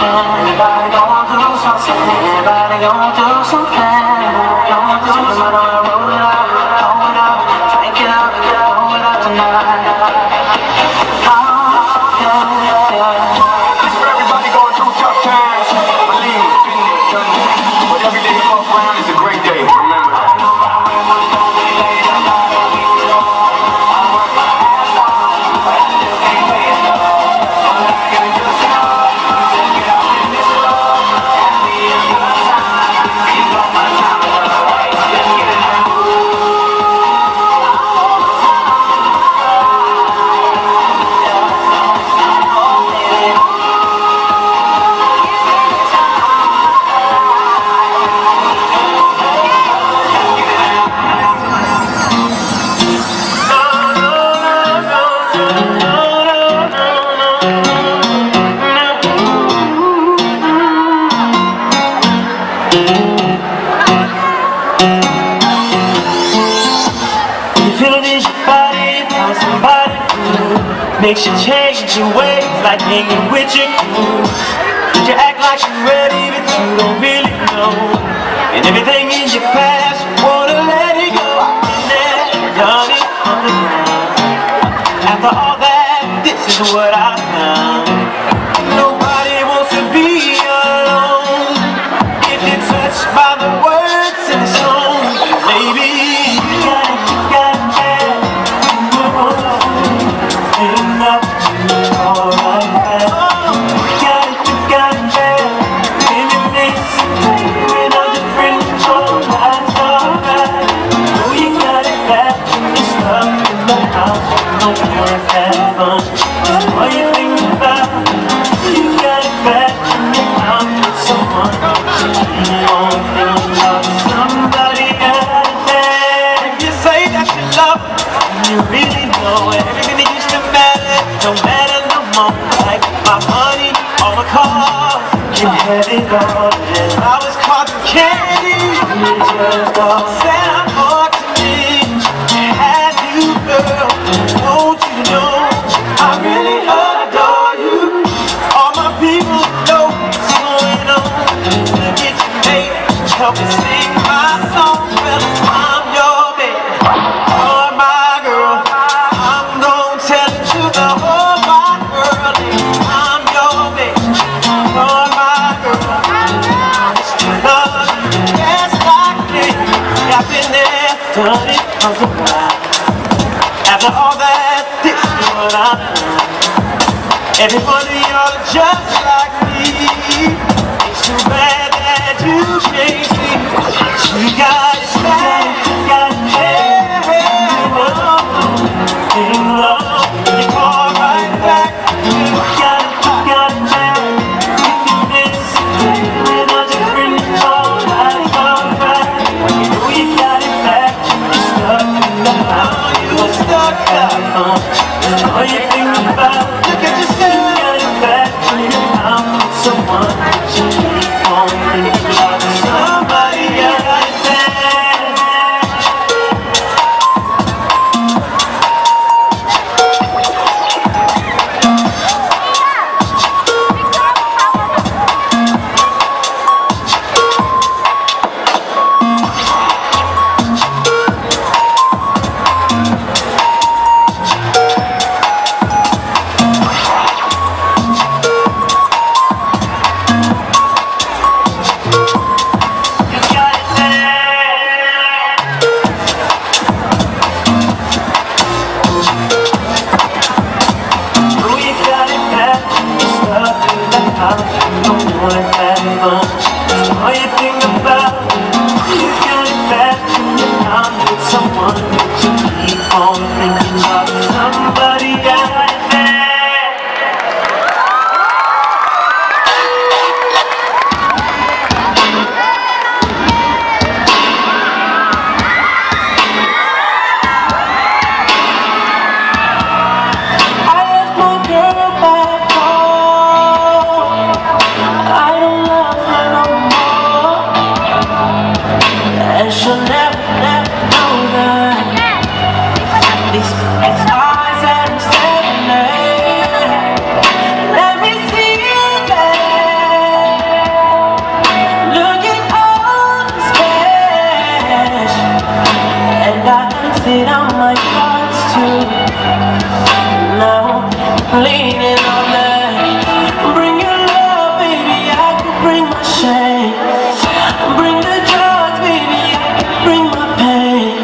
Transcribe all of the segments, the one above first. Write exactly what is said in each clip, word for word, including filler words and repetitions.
Everybody gon' do something. Everybody gon' do something. Gon' do something. Roll it up, roll it up, drink it up, roll it up tonight. Oh, yeah, yeah. This for everybody going through tough times. Believe it, been there, done that. But every day above ground is a great day. Remember that. Makes you change your ways, like hanging with your crew. You act like you're ready, but you don't really know. And everything in your past, you wanna let it go. Been there, done it on the ground. After all that, this is what I found. Nobody wants to be alone. If you're touched by the words in the song, maybe you got it, you got it bad. Enough, alright, man. You got it, you got it bad. In your mix, when I'm different, alright, alright. Oh, you got it bad. You're stuck in the house, no one has fun. That's what you think about. You got it bad, and you're out with someone. So keep on thinking about somebody got it bad. If you say that you love, you really know it. Everything that used to matter, don't matter no more. Like my money or my car, you had it all. And I was caught in candy, you just all said I'm more to me. I had you, girl, won't you know I really adore you. All my people know what's going on. Look at you, mate, help me sing my song. Well, I'm your baby, you're my girl. I'm gonna tell it to the whole wide world. I'm your baby, you're my girl. It's to love you just like me. I've been there, done it on the ground. After all that, this is what I found. Every one of y'all are just like me. It's too bad that you changed me. You got it bad, you got it bad. In love, you fall right back. You got it, you got it bad. You can miss when I'm different, alright, alright. You know you got it bad. You're stuck in the house. You were stuck out, huh? That's all you think about. Look at yourself. You got it bad when you're out with someone. So keep on thinking about somebody got it bad. raining all night. Bring your love, baby, I could bring my shame. Bring the drugs, baby, I could bring my pain.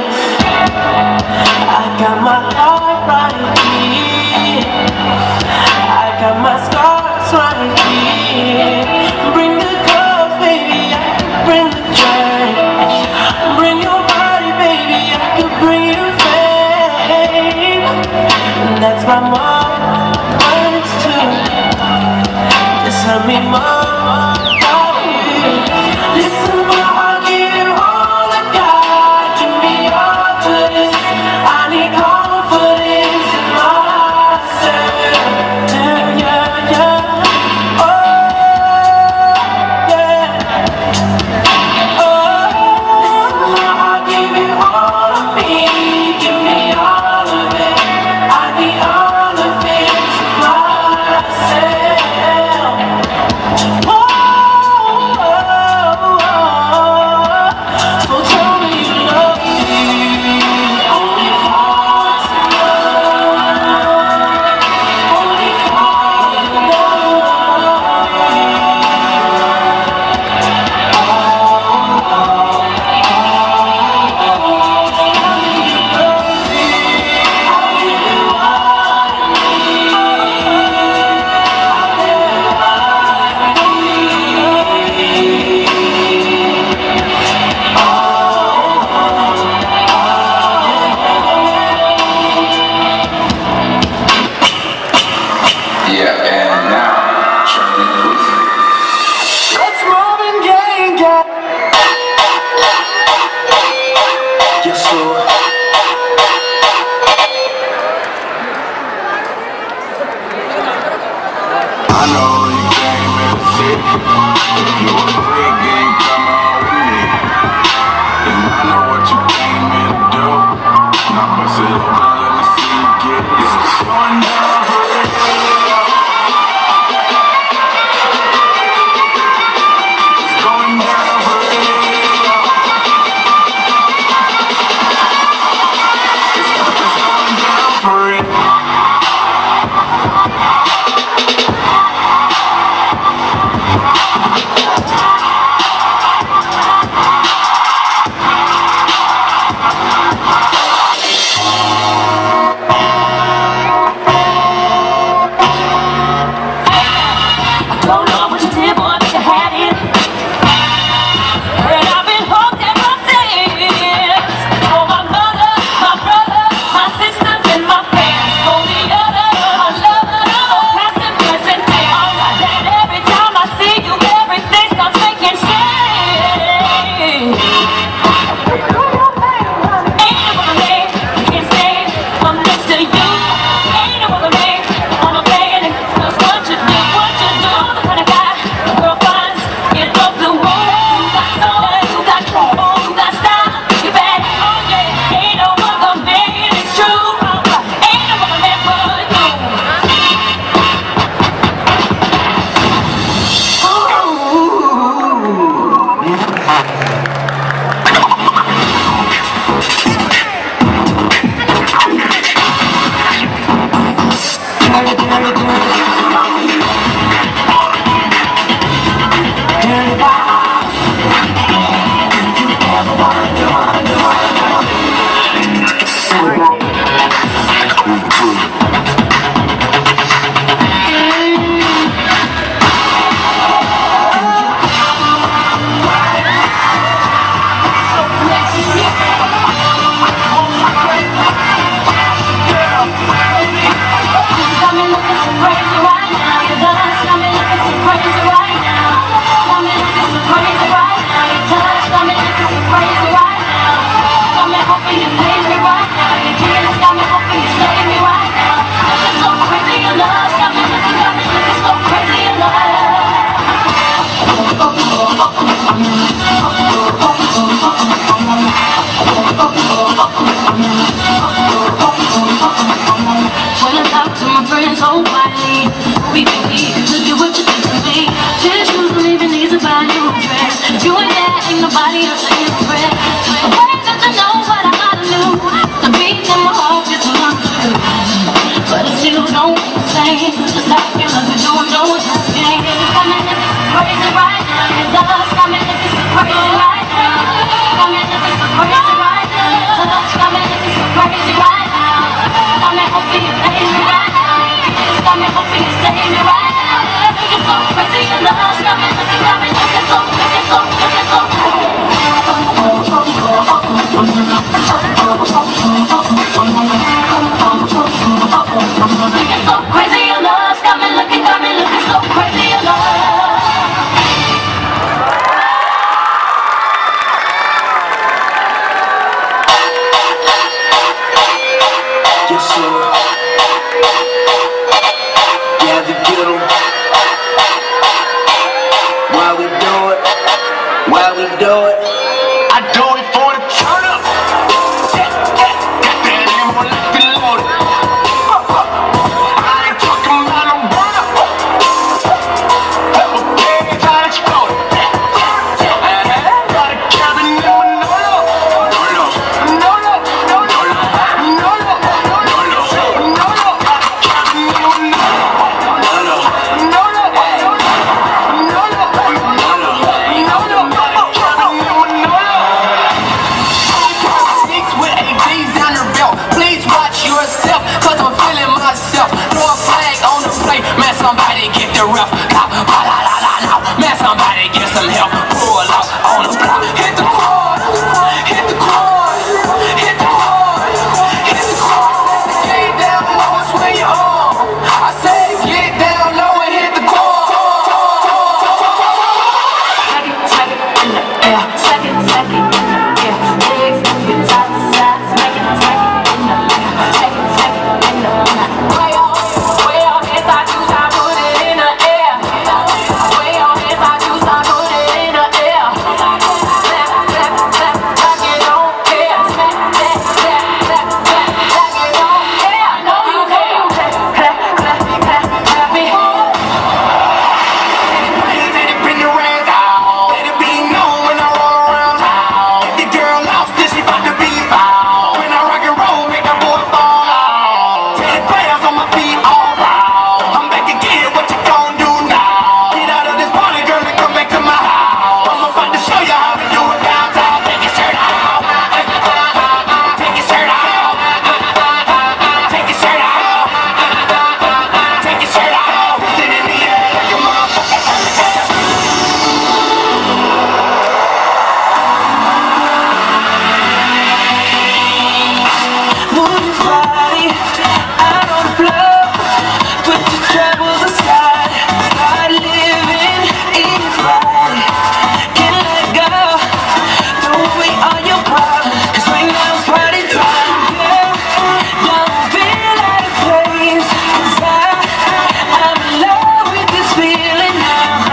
I got my heart right here, I got my scars right here. Bring the gloves, baby, I could bring the drink. Bring your body, baby, I could bring you fame. And that's my mom words too. Just tell me, mom, how are you? Listen, mom, I'll give you all I got. Give me all to this. I need confidence in myself. Yeah, yeah, yeah. Oh, yeah. Oh, listen, mom, I'll give you all of me. Give me all of it. I need all of it to myself. Oh, oh, oh, oh. So tell me you love me. Only for tonight. Only for Yeah, and now, Charlie Puth. Let's Marvin Gaye, yeah. Yes, sir. I know you came in the city. If you a freak, then come on with me. And I know what you came in to do. Now bust it open, let me see you get it. It's going down for real. It's going down for real. It's, it's going down for real. Don't know what you did, boy, but you had it. And I've been hooked ever since. Oh, my mother, my brother, my sisters, and my friends. Oh, the other, my lover, oh, past and present tense. That every time I see you, everything starts making sense. Ain't no other man who can stand up next to you. Ain't no other man on a planet knows what you do, what you do. The kind of guy a girl finds in the blue moon. You got soul, you got trouble, you got style, you bad, oh yeah. Ain't no other man, it's true. Ain't no other man but you. Got me looking so crazy right now. You done got me looking so crazy right now. Got me looking so crazy right now. You touch got me looking so crazy right now. Got me hoping you leave me right now. You kiss got me hoping you save me right now. Looking so crazy in love. Got me looking, got me looking so crazy in love. When I talk to my friends so quietly, we think look at what you did to me. Just shoes, don't even need to buy a new dress. If you ain't there, ain't nobody else I can impress. The words that you know what I gotta do. The beat in my heart gets untrue, but I still don't say. me, just like you love to do, do, do. Yeah, coming if it's crazy right now. Your love's coming if it's crazy right now. Coming if it's crazy right now. So much coming if it's crazy right now. Coming hoping you save me right now. It's coming hoping you save me right now. You're so crazy, your love's coming, looking, coming, looking so, looking so, looking so. Looking so crazy, your love's coming, looking, coming, looking so crazy, your love. Yes, sir. Yeah, the ghetto. Why we do it? Why we do it? I do it for the turn up. Get that ammo left and loaded. I ain't talking about no burn up. Pepper pigs, I exploded. Got a cabin in Manolo. Manolo. Manolo. Manolo. Manolo. Manolo. Manolo. Got a cabin in Manolo. Manolo. Manolo. Manolo. Manolo. Manolo. Got a cabin in Manolo. Six with A Gs on the belt. Please watch yourself, cause I'm feeling myself. Throw a flag on the plate, man, somebody get the ref. La, la, la, la, la, la. Man, somebody get some help. Pull up on the block. Hit the quad, hit the quad, hit the quad, hit the quad. Get down low and swing your arm. I said get down low and hit the quad. Smack it, smack it in the air. Smack it, smack it in the air. Legs moving side to side. Smack it, smack it in the air. Smack it, smack it in the air. Way your, way your hands, I do, I put it in the air. Way your hands, I do, I put it in the air. Clap, clap, clap, like you don't care. Smack, clap, clap, clap, clap, like you don't care. I know you care. Clap, clap, clap, clap it. Let it bring the rain down. Let it be known when I roll around town. If your girl lost, then she about to be found. When I rock and roll, make that boy fall. Ten pounds on my feet, all round. I'm back again, what you gon' do now? Get out of this party, girl, and come back to my house. I'm about to show you how to do it downtown. Take your shirt out. Take your shirt out. Take your shirt out. Take your shirt out. Sit in the air like a motherfucker. Move your body out on the floor. Put your troubles aside. Start living in your body. Can't let go. Throw away all your problems. Cause right now it's party time, girl. Don't feel out of place. Cause I, I'm in love with this feeling now.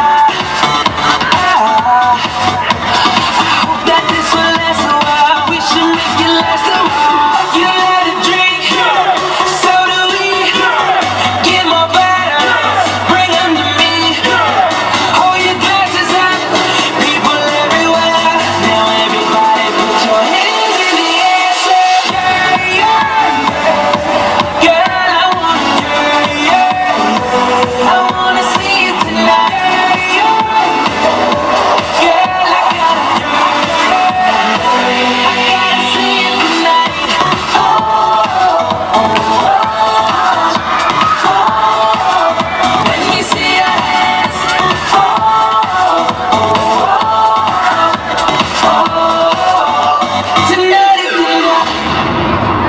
I, I hope that this will last a while. We should make it last a while. You had a drink, so do we. Get more bottles, bring them to me. Hold your glasses up, people everywhere. Now everybody put your hands in the air. Say, yeah, yeah, yeah. Girl, I wanna, yeah, yeah. I wanna see you tonight. Yeah, yeah. Girl, I gotta, yeah, yeah. I gotta see you tonight. Let me see your hands. Tonight is the night.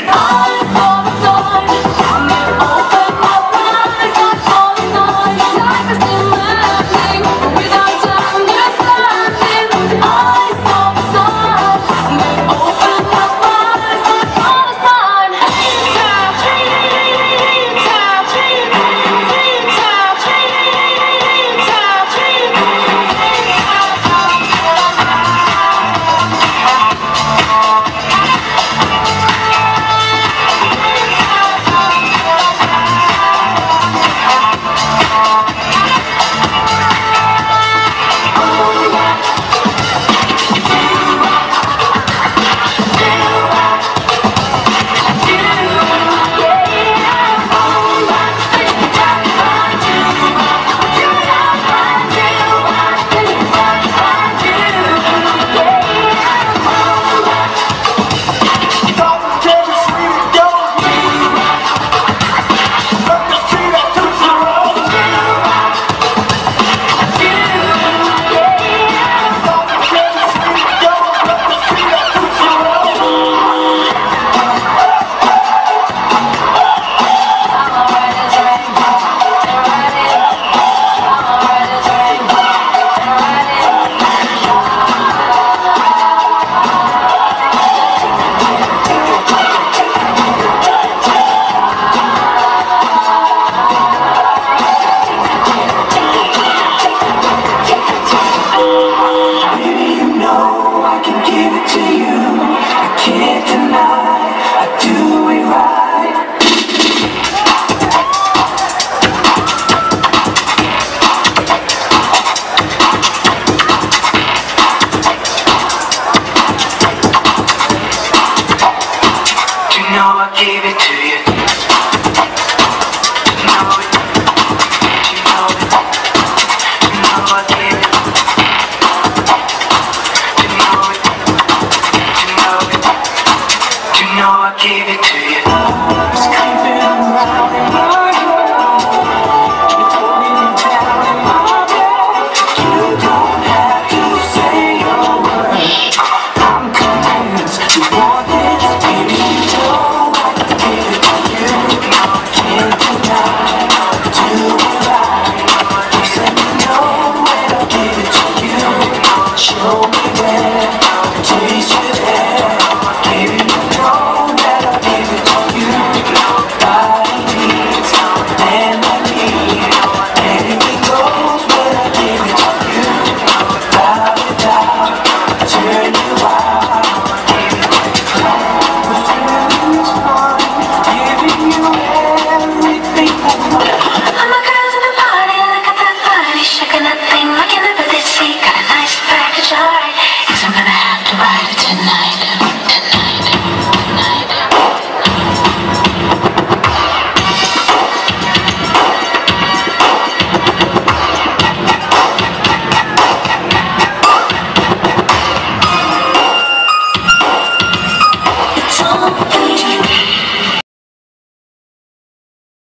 Gave it to you.